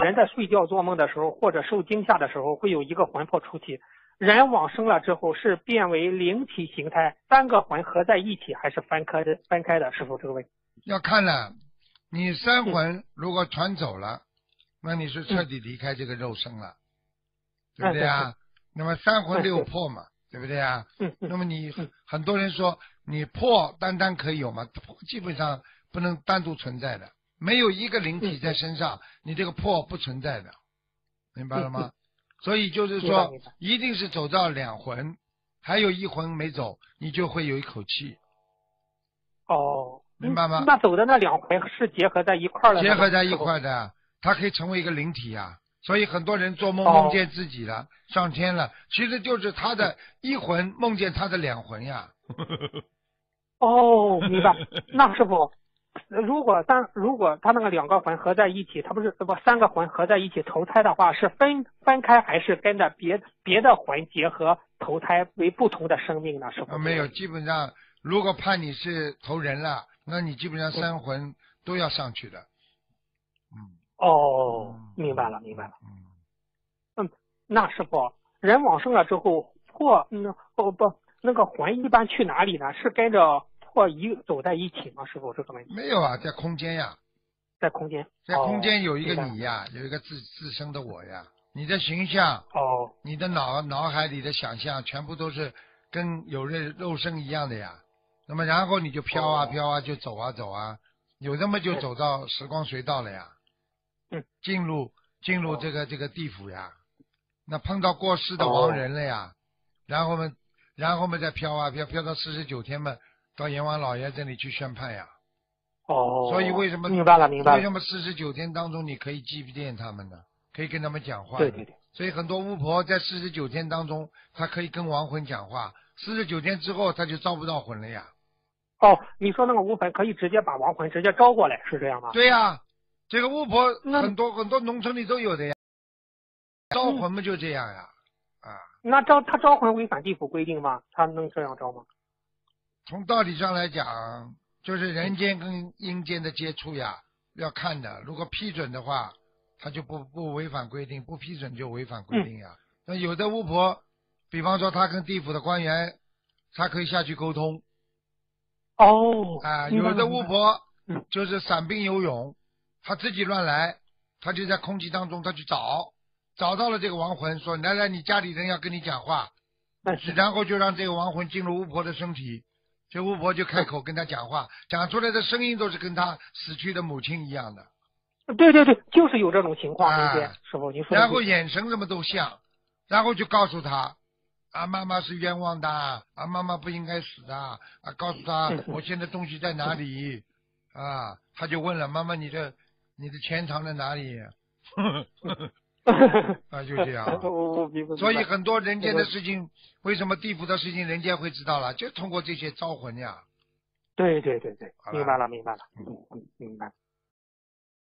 人在睡觉做梦的时候或者受惊吓的时候，会有一个魂魄出体。人往生了之后是变为灵体形态，三个魂合在一起还是分开的？是否这个问题？ 要看了，你三魂如果传走了，那你是彻底离开这个肉身了，对不对啊？那么三魂六魄嘛，对不对啊？那么你很多人说你魄单单可以有吗？基本上不能单独存在的，没有一个灵体在身上，你这个魄不存在的，明白了吗？所以就是说，一定是走到两魂，还有一魂没走，你就会有一口气。 哦， 明白吗？ 那走的那两魂是结合在一块儿的， 结合在一块的，它可以成为一个灵体啊。所以很多人做梦梦见自己了，上天了，其实就是他的一魂梦见他的两魂呀。 哦，明白。那师傅，如果他那个两个魂合在一起，他不三个魂合在一起投胎的话，是分开还是跟着别的魂结合投胎为不同的生命呢？师傅？ 没有，基本上如果判你是投人了，那你基本上三魂都要上去的。 明白了。那师傅，人往生了之后，那个魂一般去哪里呢？是跟着魄走在一起吗？师傅，这个问题？ 没有啊，在空间呀。 在空间。 在空间有一个你呀，有一个自身的我呀，你的形象，你的脑海里的想象，全部都是跟有肉身一样的呀。那么然后你就飘啊飘啊，就走啊走啊，有那么就走到时光隧道了呀。进入这个地府呀。那碰到过世的亡人了呀，然后嘛再飘啊飘到49天嘛，到阎王老爷这里去宣判呀。所以为什么明白了？ 为什么49天当中你可以祭奠他们呢？可以跟他们讲话。 对。 所以很多巫婆在49天当中，她可以跟亡魂讲话，49天之后她就招不到魂了呀。 你说那个巫魂可以直接把亡魂直接招过来，是这样吗？ 对呀，这个巫婆很多农村里都有的呀。招魂嘛就这样呀。 那他招魂违反地府规定吗？他能这样招吗？ 从道理上来讲，就是人间跟阴间的接触呀，要看的。如果批准的话，他就不违反规定；不批准就违反规定呀。那有的巫婆，比方说他跟地府的官员，他可以下去沟通。有的巫婆就是散兵游勇，他自己乱来，他就在空气当中他去找到了这个亡魂，说来你家里人要跟你讲话，然后就让这个亡魂进入巫婆的身体，这巫婆就开口跟他讲话，讲出来的声音都是跟他死去的母亲一样的。 对，就是有这种情况，师傅您说。 然后眼神什么都像，然后就告诉他妈妈是冤枉的妈妈不应该死的告诉他我现在东西在哪里他就问了妈妈你的钱藏在哪里就这样。所以很多人间的事情，为什么地府的事情人间会知道了，就通过这些招魂呀。 对，明白了。明白。